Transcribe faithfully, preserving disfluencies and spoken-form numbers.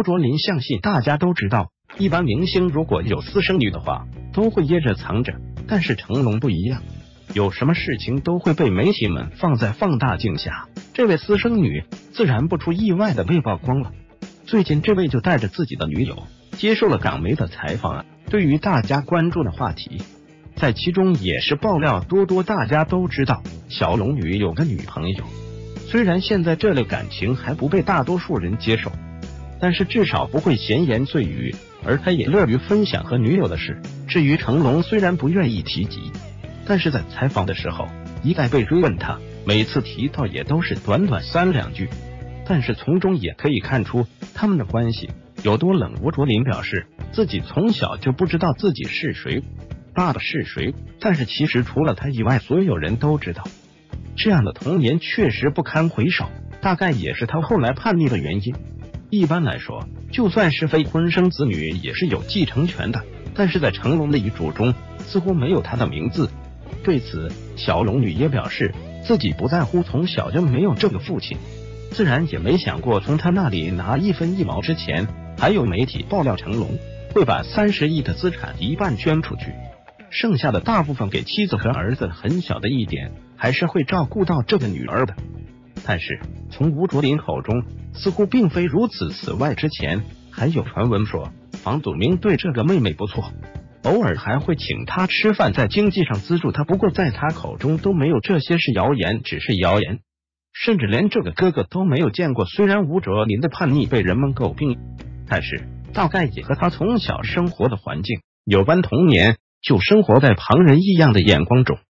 吴卓林相信大家都知道，一般明星如果有私生女的话，都会掖着藏着，但是成龙不一样，有什么事情都会被媒体们放在放大镜下。这位私生女自然不出意外的被曝光了。最近这位就带着自己的女友接受了港媒的采访啊，对于大家关注的话题，在其中也是爆料多多。大家都知道小龙女有个女朋友，虽然现在这类感情还不被大多数人接受，但是至少不会闲言碎语，而他也乐于分享和女友的事。至于成龙，虽然不愿意提及，但是在采访的时候一概被追问他，每次提到也都是短短三两句，但是从中也可以看出他们的关系有多冷。吴卓林表示自己从小就不知道自己是谁，爸爸是谁，但是其实除了他以外，所有人都知道。这样的童年确实不堪回首，大概也是他后来叛逆的原因。一般来说，就算是非婚生子女也是有继承权的，但是在成龙的遗嘱中似乎没有他的名字。对此，小龙女也表示自己不在乎，从小就没有这个父亲，自然也没想过从他那里拿一分一毛。之前还有媒体爆料成龙会把三十亿的资产一半捐出去，剩下的大部分给妻子和儿子，很小的一点还是会照顾到这个女儿的。但是从吴卓林口中似乎并非如此。此外，之前还有传闻说房祖名对这个妹妹不错，偶尔还会请她吃饭，在经济上资助她。不过在他口中都没有这些是谣言，只是谣言，甚至连这个哥哥都没有见过。虽然吴卓林的叛逆被人们诟病，但是大概也和他从小生活的环境有关，童年就生活在旁人异样的眼光中。